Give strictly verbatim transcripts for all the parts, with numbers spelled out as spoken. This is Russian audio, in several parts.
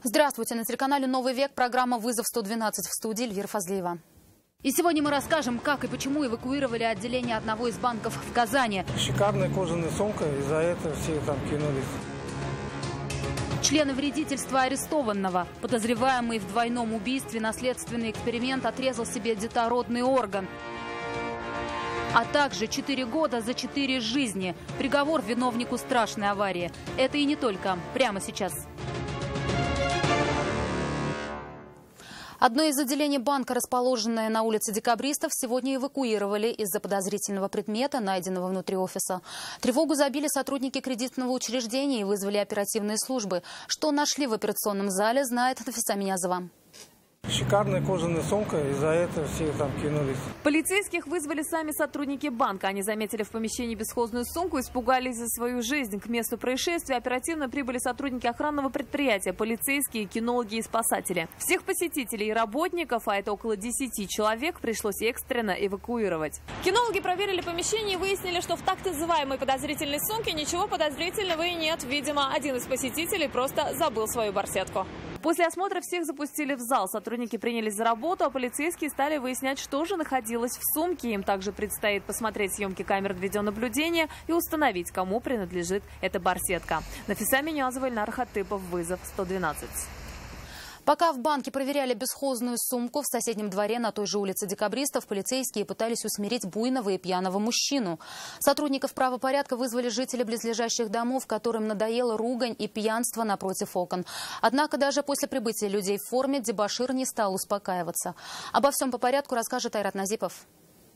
Здравствуйте! На телеканале «Новый век» программа «Вызов сто двенадцать», в студии Эльвира Фазлиева. И сегодня мы расскажем, как и почему эвакуировали отделение одного из банков в Казани. Шикарная кожаная сумка, из-за этого все там кинулись. Члены вредительства арестованного. Подозреваемый в двойном убийстве на следственный эксперимент отрезал себе детородный орган. А также четыре года за четыре жизни. Приговор виновнику страшной аварии. Это и не только. Прямо сейчас. Одно из отделений банка, расположенное на улице Декабристов, сегодня эвакуировали из-за подозрительного предмета, найденного внутри офиса. Тревогу забили сотрудники кредитного учреждения и вызвали оперативные службы. Что нашли в операционном зале, знает Нафиса Минязова. Шикарная кожаная сумка, из-за этого все там кинулись. Полицейских вызвали сами сотрудники банка. Они заметили в помещении бесхозную сумку, испугались за свою жизнь. К месту происшествия оперативно прибыли сотрудники охранного предприятия, полицейские, кинологи и спасатели. Всех посетителей и работников, а это около десяти человек, пришлось экстренно эвакуировать. Кинологи проверили помещение и выяснили, что в так называемой подозрительной сумке ничего подозрительного и нет. Видимо, один из посетителей просто забыл свою барсетку. После осмотра всех запустили в зал. Сотрудники принялись за работу, а полицейские стали выяснять, что же находилось в сумке. Им также предстоит посмотреть съемки камер видеонаблюдения и установить, кому принадлежит эта барсетка. Нафиса Минязова, Ильнар Хатыпов, «Вызов сто двенадцать». Пока в банке проверяли бесхозную сумку, в соседнем дворе на той же улице Декабристов полицейские пытались усмирить буйного и пьяного мужчину. Сотрудников правопорядка вызвали жители близлежащих домов, которым надоела ругань и пьянство напротив окон. Однако даже после прибытия людей в форме дебошир не стал успокаиваться. Обо всем по порядку расскажет Айрат Назипов.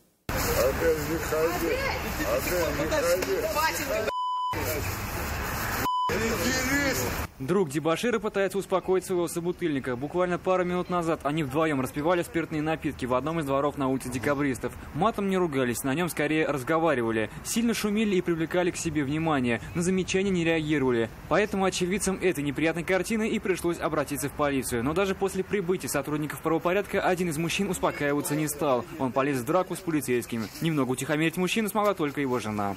Друг дебошира пытается успокоить своего собутыльника. Буквально пару минут назад они вдвоем распивали спиртные напитки в одном из дворов на улице Декабристов. Матом не ругались, на нем скорее разговаривали. Сильно шумели и привлекали к себе внимание. На замечания не реагировали. Поэтому очевидцам этой неприятной картины и пришлось обратиться в полицию. Но даже после прибытия сотрудников правопорядка один из мужчин успокаиваться не стал. Он полез в драку с полицейскими. Немного утихомирить мужчину смогла только его жена.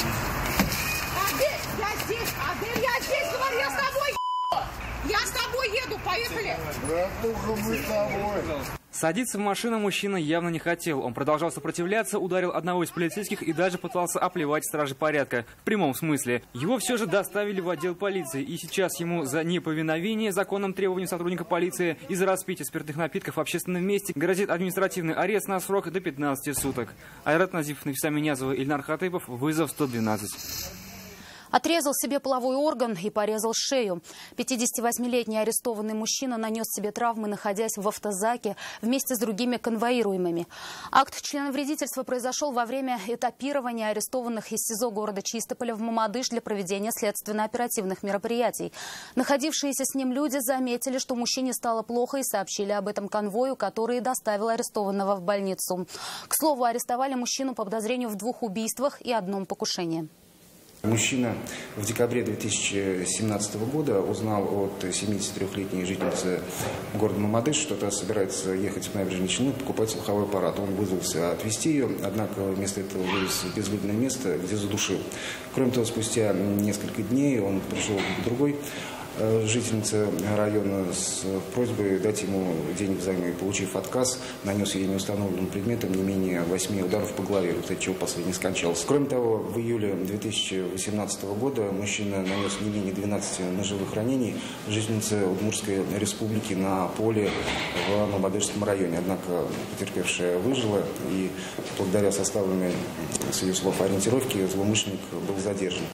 Я с тобой еду, поехали! Братуха, мы с тобой. Садиться в машину мужчина явно не хотел. Он продолжал сопротивляться, ударил одного из полицейских и даже пытался оплевать стражи порядка. В прямом смысле. Его все же доставили в отдел полиции. И сейчас ему за неповиновение законным требованиям сотрудника полиции и за распитие спиртных напитков в общественном месте грозит административный арест на срок до пятнадцати суток. Айрат Назипов, Нафиса Минязова, Ильнар Хатыпов, «Вызов сто двенадцать». Отрезал себе половой орган и порезал шею. пятидесятивосьмилетний арестованный мужчина нанес себе травмы, находясь в автозаке вместе с другими конвоируемыми. Акт членовредительства произошел во время этапирования арестованных из СИЗО города Чистополя в Мамадыш для проведения следственно-оперативных мероприятий. Находившиеся с ним люди заметили, что мужчине стало плохо, и сообщили об этом конвою, который доставил арестованного в больницу. К слову, арестовали мужчину по подозрению в двух убийствах и одном покушении. Мужчина в декабре две тысячи семнадцатого года узнал от семидесятитрёхлетней жительницы города Мамадыш, что та собирается ехать в набережную Челны, покупать слуховой аппарат. Он вызвался отвезти ее, однако вместо этого вывез в безлюдное место, где задушил. Кроме того, спустя несколько дней он пришел к другой жительница района с просьбой дать ему денег взаймы. Получив отказ, нанес ей неустановленным предметом не менее восьми ударов по голове, от чего последний скончался. Кроме того, в июле две тысячи восемнадцатого года мужчина нанес не менее двенадцати ножевых ранений жительнице Удмуртской республики на поле в Мамадышском районе. Однако потерпевшая выжила, и благодаря составленной, с ее слов, ориентировке злоумышленник был задержан.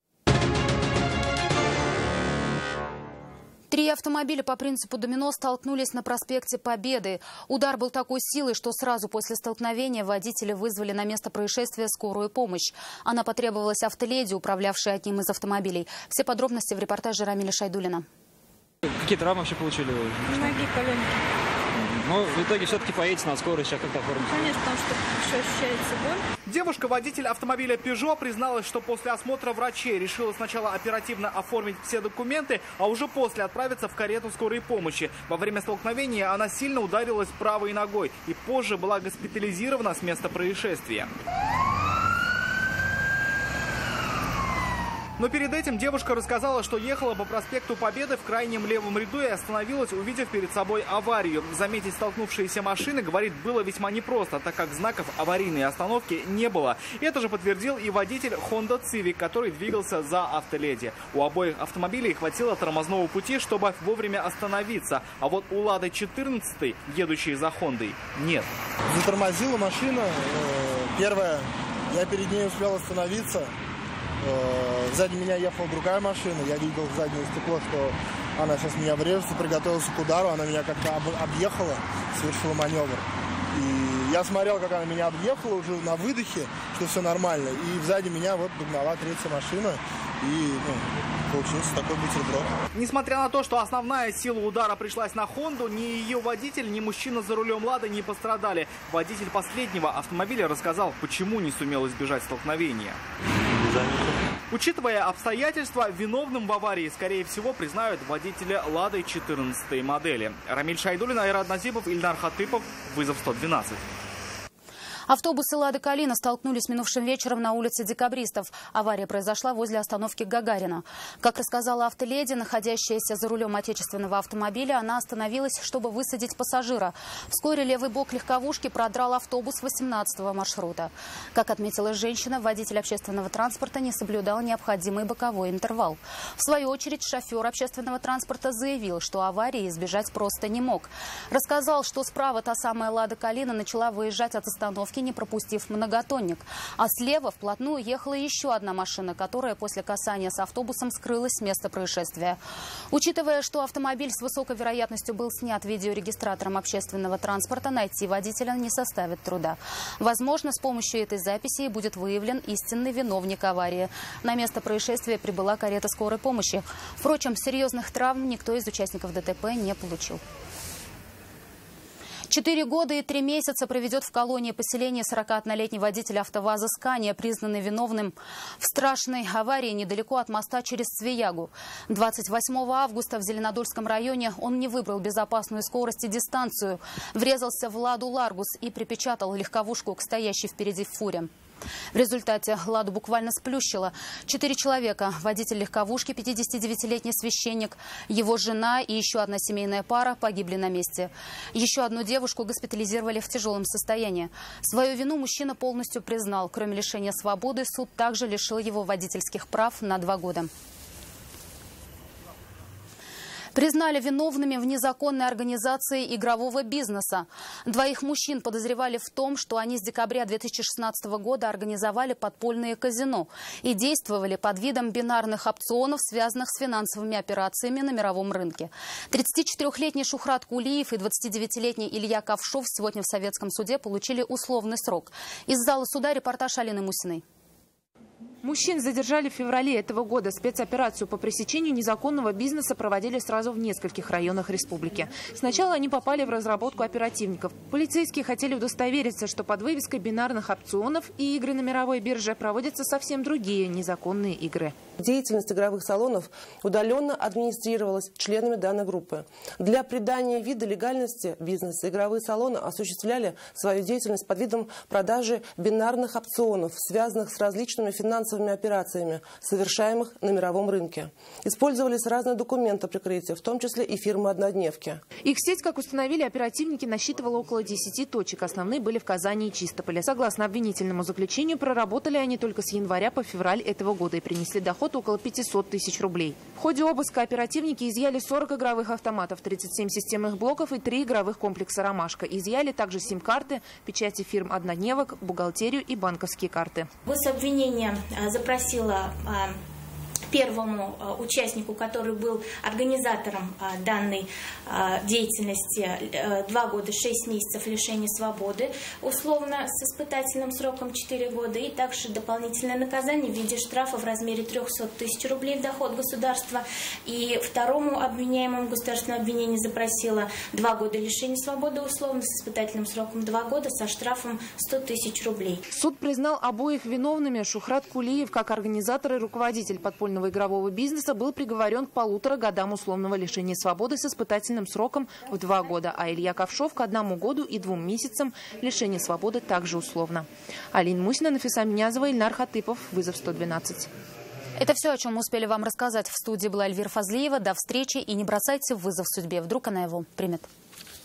Три автомобиля по принципу домино столкнулись на проспекте Победы. Удар был такой силой, что сразу после столкновения водители вызвали на место происшествия скорую помощь. Она потребовалась автоледи, управлявшей одним из автомобилей. Все подробности в репортаже Рамиля Шайдулина. Какие травмы вообще получили? Ноги, колени. Но в итоге все-таки поедете на скорую, сейчас как-то оформить. Конечно, потому что еще ощущается боль. Девушка-водитель автомобиля Peugeot призналась, что после осмотра врачей решила сначала оперативно оформить все документы, а уже после отправиться в карету скорой помощи. Во время столкновения она сильно ударилась правой ногой и позже была госпитализирована с места происшествия. Но перед этим девушка рассказала, что ехала по проспекту Победы в крайнем левом ряду и остановилась, увидев перед собой аварию. Заметить столкнувшиеся машины, говорит, было весьма непросто, так как знаков аварийной остановки не было. Это же подтвердил и водитель Honda Civic, который двигался за автоледи. У обоих автомобилей хватило тормозного пути, чтобы вовремя остановиться. А вот у Лады четырнадцать, едущей за Хондой, нет. Затормозила машина. Первая, я перед ней успел остановиться. Сзади меня ехала другая машина. Я видел в заднее стекло, что она сейчас меня врежется, приготовился к удару. Она меня как-то об, объехала, совершила маневр. И я смотрел, как она меня объехала уже на выдохе, что все нормально. И сзади меня вот догнала третья машина. И ну, получился такой бутерброд. Несмотря на то, что основная сила удара пришлась на Хонду, ни ее водитель, ни мужчина за рулем Лады не пострадали. Водитель последнего автомобиля рассказал, почему не сумел избежать столкновения. Учитывая обстоятельства, виновным в аварии, скорее всего, признают водителя Лады четырнадцатой модели. Рамиль Шайдуллин, Айрат Назипов, Ильнар Хатыпов. Вызов сто двенадцать. Автобусы «Лада Калина» столкнулись минувшим вечером на улице Декабристов. Авария произошла возле остановки Гагарина. Как рассказала автоледи, находящаяся за рулем отечественного автомобиля, она остановилась, чтобы высадить пассажира. Вскоре левый бок легковушки продрал автобус восемнадцатого маршрута. Как отметила женщина, водитель общественного транспорта не соблюдал необходимый боковой интервал. В свою очередь, шофер общественного транспорта заявил, что аварии избежать просто не мог. Рассказал, что справа та самая «Лада Калина» начала выезжать от остановки, не пропустив многотонник. А слева вплотную ехала еще одна машина, которая после касания с автобусом скрылась с места происшествия. Учитывая, что автомобиль с высокой вероятностью был снят видеорегистратором общественного транспорта, найти водителя не составит труда. Возможно, с помощью этой записи будет выявлен истинный виновник аварии. На место происшествия прибыла карета скорой помощи. Впрочем, серьезных травм никто из участников ДТП не получил. Четыре года и три месяца проведет в колонии поселения сорокаоднолетний водитель АвтоВАЗа «Скания», признанный виновным в страшной аварии недалеко от моста через Свиягу. двадцать восьмого августа в Зеленодольском районе он не выбрал безопасную скорость и дистанцию, врезался в «Ладу Ларгус» и припечатал легковушку к стоящей впереди фуре. В результате «Ладу» буквально сплющило. Четыре человека – водитель легковушки, пятидесятидевятилетний священник, его жена и еще одна семейная пара – погибли на месте. Еще одну девушку госпитализировали в тяжелом состоянии. Свою вину мужчина полностью признал. Кроме лишения свободы, суд также лишил его водительских прав на два года. Признали виновными в незаконной организации игрового бизнеса. Двоих мужчин подозревали в том, что они с декабря две тысячи шестнадцатого года организовали подпольные казино и действовали под видом бинарных опционов, связанных с финансовыми операциями на мировом рынке. тридцатичетырёхлетний Шухрат Кулиев и двадцатидевятилетний Илья Ковшов сегодня в советском суде получили условный срок. Из зала суда репортаж Алины Мусиной. Мужчин задержали в феврале этого года. Спецоперацию по пресечению незаконного бизнеса проводили сразу в нескольких районах республики. Сначала они попали в разработку оперативников. Полицейские хотели удостовериться, что под вывеской бинарных опционов и игры на мировой бирже проводятся совсем другие незаконные игры. Деятельность игровых салонов удаленно администрировалась членами данной группы. Для придания вида легальности бизнеса игровые салоны осуществляли свою деятельность под видом продажи бинарных опционов, связанных с различными финансовыми операциями, совершаемых на мировом рынке. Использовались разные документы прикрытия, в том числе и фирмы-однодневки. Их сеть, как установили оперативники, насчитывала около десяти точек. Основные были в Казани и Чистополе. Согласно обвинительному заключению, проработали они только с января по февраль этого года и принесли доход около пятисот тысяч рублей. В ходе обыска оперативники изъяли сорок игровых автоматов, тридцать семь системных блоков и три игровых комплекса «Ромашка». Изъяли также сим-карты, печати фирм однодневок, бухгалтерию и банковские карты. Гособвинение запросило первому участнику, который был организатором данной деятельности, два года шесть месяцев лишения свободы, условно с испытательным сроком четыре года, и также дополнительное наказание в виде штрафа в размере трёхсот тысяч рублей в доход государства. И второму обвиняемому государственное обвинение запросило два года лишения свободы, условно с испытательным сроком два года, со штрафом сто тысяч рублей. Суд признал обоих виновными. Шухрат Кулиев, как организатор и руководитель подпольного игрового бизнеса, был приговорен к полутора годам условного лишения свободы с испытательным сроком в два года, а Илья Ковшов к одному году и двум месяцам лишения свободы также условно. Алина Мусина, Нафиса Минязова, Ильнар Хатыпов. Вызов сто двенадцать. Это все, о чем мы успели вам рассказать. В студии была Эльвира Фазлиева. До встречи и не бросайте вызов судьбе. Вдруг она его примет.